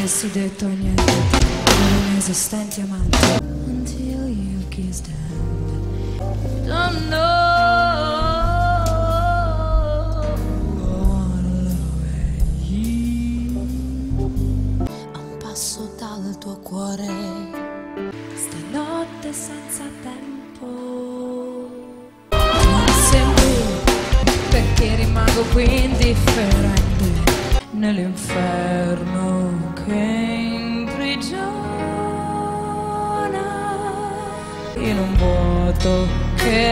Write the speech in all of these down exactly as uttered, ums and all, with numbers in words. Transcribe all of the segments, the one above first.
avessi detto niente alle inesistenti amanti. Until you kissed hand, don't know what love is. A un passo dal tuo cuore, stanotte senza tempo. Non sembri perché rimango qui indifferente nell'inferno che imprigiona, in un vuoto che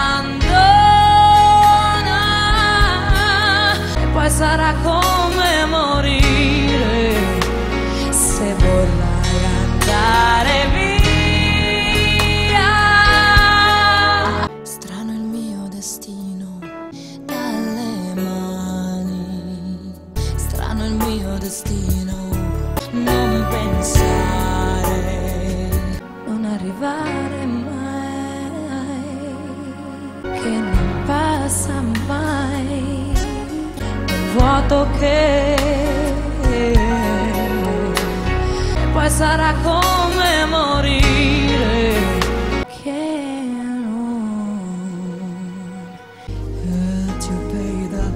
abbandona, e poi sarà come morire se vorrai andare via. Strano il mio destino dalle mani, strano il mio destino, non pensare, non arrivare mai, che non passa mai, il vuoto che, e poi sarà come morire, che non ti pay the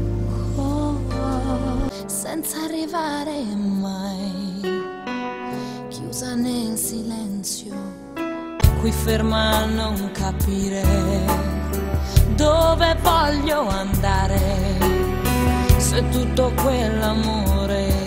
call, senza arrivare mai, chiusa nel silenzio, qui ferma a non capire dove voglio andare, se tutto quell'amore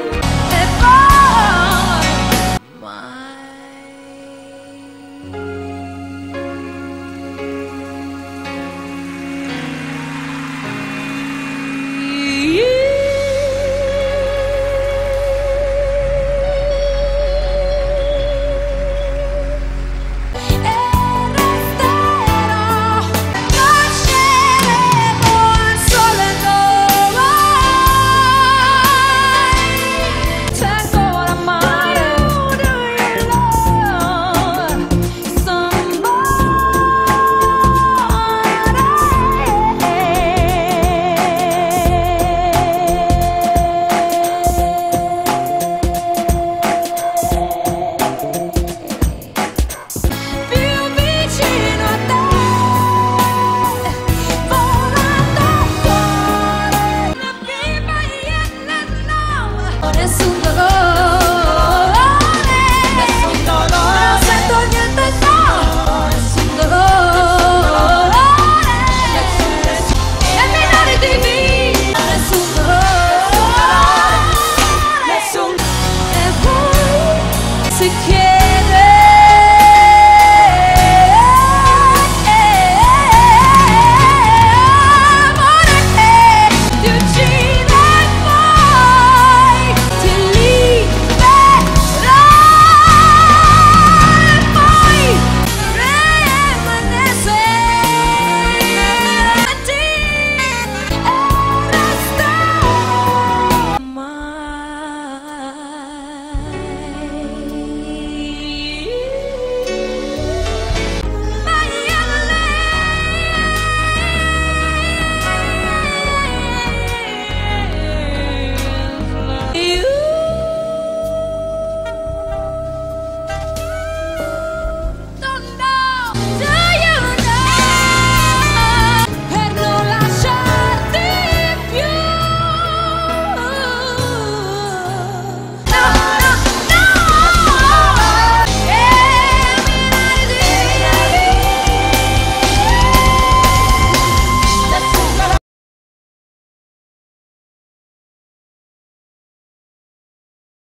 my